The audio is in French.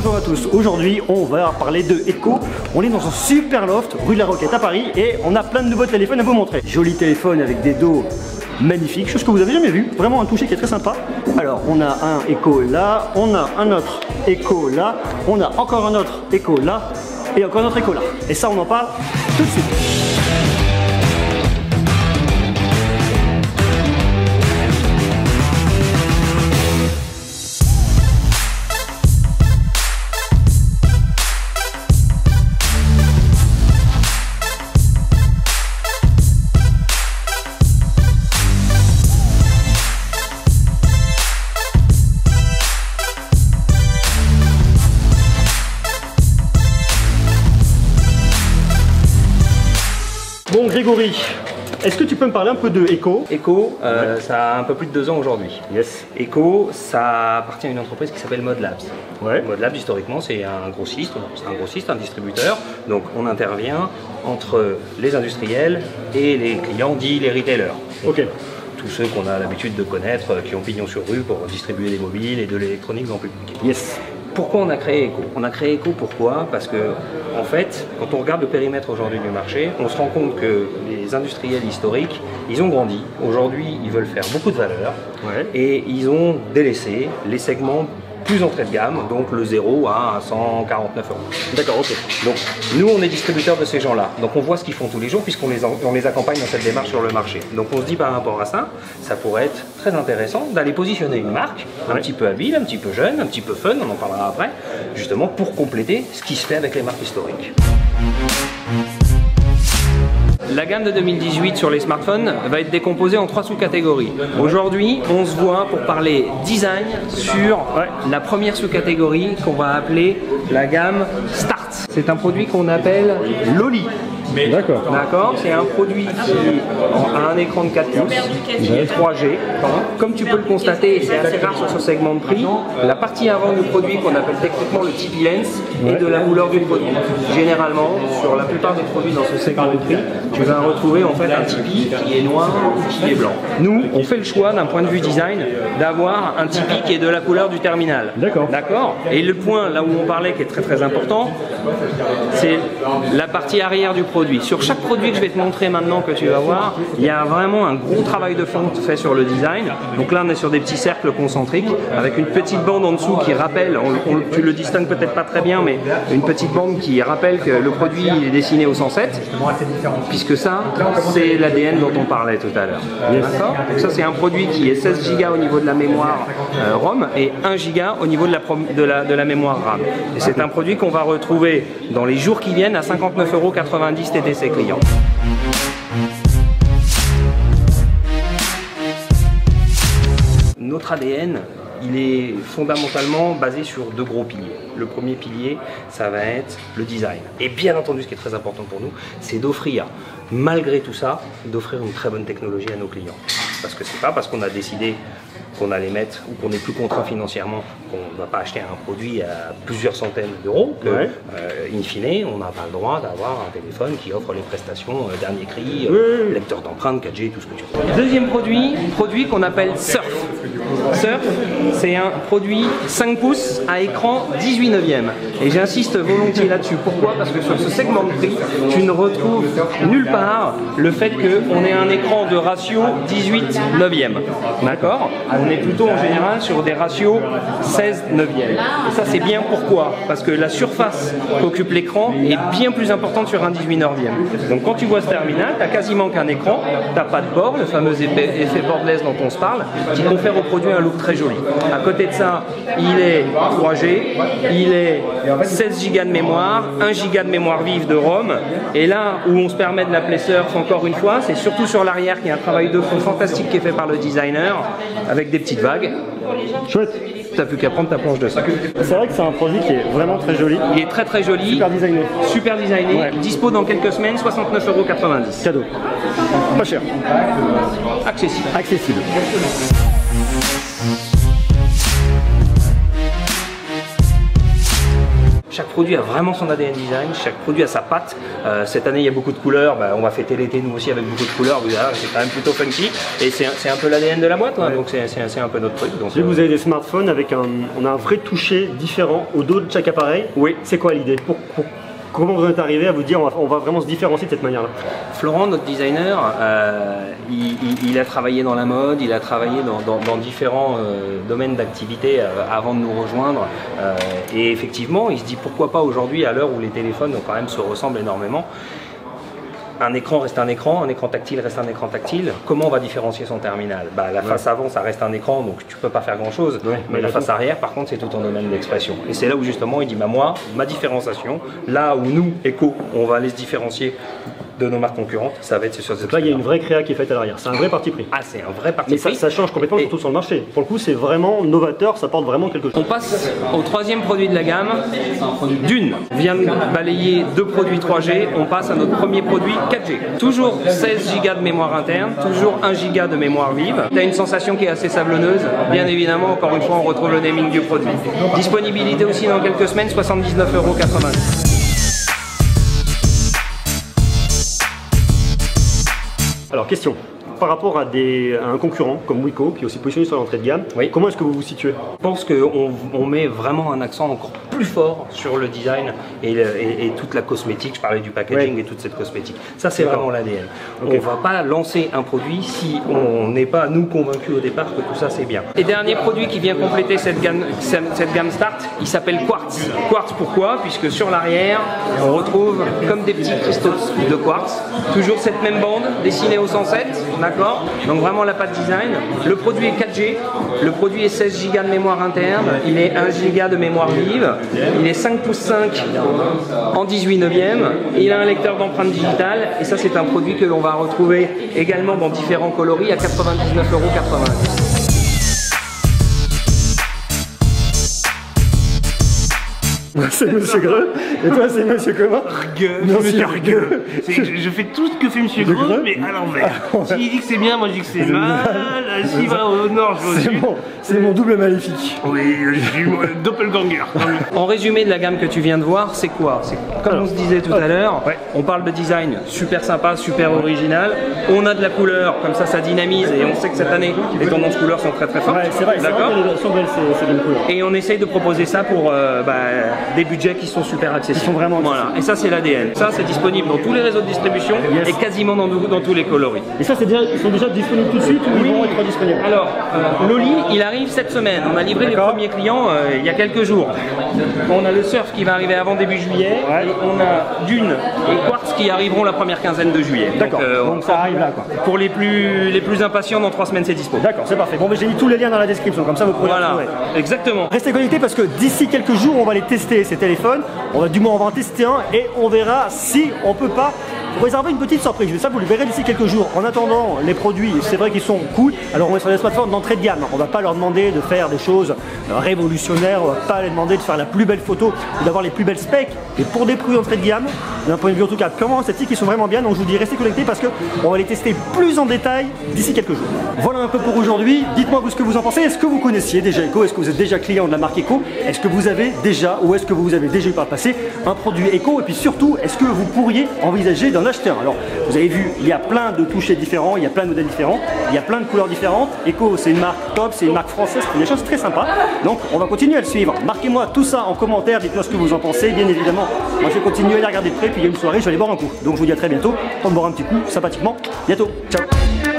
Bonjour à tous, aujourd'hui on va parler de Echo. On est dans un super loft rue de la Roquette à Paris et on a plein de nouveaux téléphones à vous montrer. Joli téléphone avec des dos magnifiques, chose que vous avez jamais vu, vraiment un toucher qui est très sympa. Alors on a un Echo là, on a un autre Echo là, on a encore un autre Echo là et encore un autre Echo là. Et ça on en parle tout de suite. Bon Grégory, est-ce que tu peux me parler un peu de Echo? Echo, ça a un peu plus de 2 ans aujourd'hui. Yes. Echo, ça appartient à une entreprise qui s'appelle Modlabs. Ouais. Modlabs, historiquement, c'est un grossiste, un distributeur. Donc on intervient entre les industriels et les clients dits les retailers. Ok. Tous ceux qu'on a l'habitude de connaître, qui ont pignon sur rue pour distribuer des mobiles et de l'électronique dans le public. Yes. Pourquoi on a créé Echo? On a créé Echo pourquoi? Parce que, en fait, quand on regarde le périmètre aujourd'hui du marché, on se rend compte que les industriels historiques, ils ont grandi. Aujourd'hui, ils veulent faire beaucoup de valeur et ils ont délaissé les segments plus entrée de gamme, donc le 0 à 149 euros. D'accord, ok. Donc nous on est distributeurs de ces gens-là, donc on voit ce qu'ils font tous les jours puisqu'on les accompagne dans cette démarche sur le marché. Donc on se dit par rapport à ça, ça pourrait être très intéressant d'aller positionner une marque un petit peu habile, un petit peu jeune, un petit peu fun, on en parlera après, justement pour compléter ce qui se fait avec les marques historiques. La gamme de 2018 sur les smartphones va être décomposée en 3 sous-catégories. Aujourd'hui, on se voit pour parler design sur la première sous-catégorie qu'on va appeler la gamme Start. C'est un produit qu'on appelle Loli. D'accord. D'accord, c'est un produit qui a un écran de 4 pouces, qui est 3G. Comme tu peux le constater, c'est assez rare sur ce segment de prix. La partie avant du produit qu'on appelle techniquement le Tipeee Lens est de la couleur du produit. Généralement, sur la plupart des produits dans ce segment de prix, tu vas retrouver en fait un Tipeee qui est noir ou qui est blanc. Nous, on fait le choix d'un point de vue design d'avoir un Tipeee qui est de la couleur du terminal. D'accord. D'accord. Et le point là où on parlait qui est très important, c'est la partie arrière du produit. Sur chaque produit que je vais te montrer maintenant que tu vas voir, il y a vraiment un gros travail de fond fait sur le design. Donc là on est sur des petits cercles concentriques avec une petite bande en dessous qui rappelle, tu le distingues peut-être pas très bien, mais une petite bande qui rappelle que le produit est dessiné au 107, puisque ça c'est l'ADN dont on parlait tout à l'heure. D'accord. Donc ça c'est un produit qui est 16 Go au niveau de la mémoire ROM et 1 Go au niveau de la mémoire RAM. Et c'est un produit qu'on va retrouver dans les jours qui viennent à 59,90 € TTC clients. Notre ADN, il est fondamentalement basé sur 2 gros piliers. Le premier pilier, ça va être le design. Et bien entendu, ce qui est très important pour nous, c'est d'offrir, malgré tout ça, d'offrir une très bonne technologie à nos clients. Parce que c'est pas parce qu'on a décidé qu'on allait mettre ou qu'on n'est plus contraint financièrement qu'on ne va pas acheter un produit à plusieurs centaines d'euros que, in fine, on n'a pas le droit d'avoir un téléphone qui offre les prestations dernier cri, lecteur d'empreintes, 4G, tout ce que tu veux. Deuxième produit qu'on appelle Surf. Surf, c'est un produit 5 pouces à écran 18/9. Et j'insiste volontiers là-dessus. Pourquoi? Parce que sur ce segment de prix, tu ne retrouves nulle part le fait qu'on ait un écran de ratio 18/9. D'accord? On est plutôt en général sur des ratios 16/9. Et ça c'est bien pourquoi? Parce que la surface qu'occupe l'écran est bien plus importante sur un 18/9. Donc quand tu vois ce terminal, tu n'as quasiment qu'un écran, tu n'as pas de bord, le fameux effet borderless dont on se parle, qui confère au produit un look très joli. À côté de ça, il est 3G, il est 16 Go de mémoire, 1 Go de mémoire vive de ROM, et là où on se permet de l'appeler Surf encore une fois, c'est surtout sur l'arrière qu'il y a un travail de fond fantastique qui est fait par le designer, avec des petites vagues. Chouette. T'as plus qu'à prendre ta planche dessus. C'est vrai que c'est un produit qui est vraiment très joli. Il est très joli. Super designé. Super designé. Dispo dans quelques semaines, 69,90 €. Cadeau. Pas cher. Accessible. Accessible. Chaque produit a vraiment son ADN design, chaque produit a sa patte. Cette année il y a beaucoup de couleurs, on va fêter l'été nous aussi avec beaucoup de couleurs, c'est quand même plutôt funky et c'est un peu l'ADN de la boîte, hein, donc c'est un peu notre truc. Donc, vous avez des smartphones avec on a un vrai toucher différent au dos de chaque appareil. Oui. C'est quoi l'idée? Comment vous êtes arrivé à vous dire on va vraiment se différencier de cette manière-là? Florent, notre designer, il a travaillé dans la mode, il a travaillé dans différents domaines d'activité avant de nous rejoindre. Et effectivement, il se dit pourquoi pas aujourd'hui, à l'heure où les téléphones quand même se ressemblent énormément, un écran reste un écran tactile reste un écran tactile. Comment on va différencier son terminal? La face avant, ça reste un écran, donc tu peux pas faire grand chose. Mais la face arrière, par contre, c'est tout ton domaine d'expression. Et c'est là où justement il dit moi, ma différenciation, là où nous, Eco, on va aller se différencier de nos marques concurrentes, ça va être sur cette. Là, il y a une vraie créa qui est faite à l'arrière. C'est un vrai parti pris. Ah, c'est un vrai parti pris. Mais ça change complètement, surtout sur le marché. Pour le coup, c'est vraiment novateur, ça porte vraiment quelque chose. On passe au troisième produit de la gamme. D'une, on vient de balayer 2 produits 3G, on passe à notre premier produit 4G. Toujours 16 Go de mémoire interne, toujours 1 Go de mémoire vive. Tu as une sensation qui est assez sablonneuse. Bien évidemment, encore une fois, on retrouve le naming du produit. Disponibilité aussi dans quelques semaines, 79,90 €. Alors question, par rapport à un concurrent comme Wiko, qui est aussi positionné sur l'entrée de gamme, comment est-ce que vous vous situez? Je pense qu'on met vraiment un accent encore plus fort sur le design et toute la cosmétique. Je parlais du packaging et toute cette cosmétique. Ça, c'est vraiment l'ADN. On ne va pas lancer un produit si on n'est pas, nous, convaincus au départ que tout ça, c'est bien. Et dernier produit qui vient compléter cette gamme Start, il s'appelle Quartz. Quartz, pourquoi? Puisque sur l'arrière, on retrouve comme des petits cristaux de quartz, toujours cette même bande dessinée au 107. D'accord. Donc vraiment la patte design. Le produit est 4G, le produit est 16 Go de mémoire interne, il est 1 Go de mémoire vive, il est 5 pouces 5 en 18/9, il a un lecteur d'empreintes digitales et ça c'est un produit que l'on va retrouver également dans différents coloris à 99,90 €. C'est Monsieur Greux, et toi c'est Monsieur comment? Monsieur Greux. Je fais tout ce que fait Monsieur Greux, mais à l'envers. S'il dit que c'est bien, moi je dis que c'est mal. S'il va au nord, je vais au sud. C'est mon double maléfique. Oui, je suis doppelganger. En résumé de la gamme que tu viens de voir, c'est quoi? C'est comme on se disait tout à l'heure, on parle de design super sympa, super original. On a de la couleur, comme ça dynamise et on sait que cette année les tendances couleurs sont très fortes. C'est vrai, d'accord. Et on essaye de proposer ça pour des budgets qui sont super accessibles. Ils sont vraiment voilà. Et ça c'est l'ADN. Ça c'est disponible dans tous les réseaux de distribution et quasiment dans tous les coloris. Et ça ils sont déjà disponibles tout de suite ou ils vont être disponibles? Alors, Loli, il arrive cette semaine. On a livré les premiers clients il y a quelques jours. On a le Surf qui va arriver avant début juillet. Et on a Dune et Quartz qui arriveront la première quinzaine de juillet. D'accord. Donc ça arrive là quoi. Pour les plus impatients, dans 3 semaines c'est dispo. D'accord, c'est parfait. Bon, mais j'ai mis tous les liens dans la description, comme ça vous pourrez retrouver. Exactement. Restez connectés parce que d'ici quelques jours, on va les tester ces téléphones. On va en tester un et on verra si on peut pas réserver une petite surprise. Mais ça, vous le verrez d'ici quelques jours. En attendant, les produits, c'est vrai qu'ils sont cool. Alors on est sur des smartphones d'entrée de gamme. On va pas leur demander de faire des choses révolutionnaires. On va pas leur demander de faire la plus belle photo ou d'avoir les plus belles specs. Et pour des produits d'entrée de gamme, d'un point de vue en tout cas purement esthétique, ils sont vraiment bien. Donc je vous dis restez connectés parce que on va les tester plus en détail d'ici quelques jours. Voilà un peu pour aujourd'hui. Dites-moi vous ce que vous en pensez. Est-ce que vous connaissiez déjà Eco? Est-ce que vous êtes déjà client de la marque Eco? Est-ce que vous avez déjà ou est-ce que vous avez déjà eu par le passé un produit Eco? Et puis surtout, est-ce que vous pourriez envisager d'en acheter un? Alors, vous avez vu, il y a plein de touchés différents, il y a plein de modèles différents, il y a plein de couleurs différentes. Eco, c'est une marque top, c'est une marque française, c'est des choses très sympas. Donc, on va continuer à le suivre. Marquez-moi tout ça en commentaire, dites-moi ce que vous en pensez. Bien évidemment, moi je vais continuer à les regarder de près, puis il y a une soirée, je vais aller boire un coup. Donc, je vous dis à très bientôt. On va boire un petit coup, sympathiquement. Bientôt. Ciao.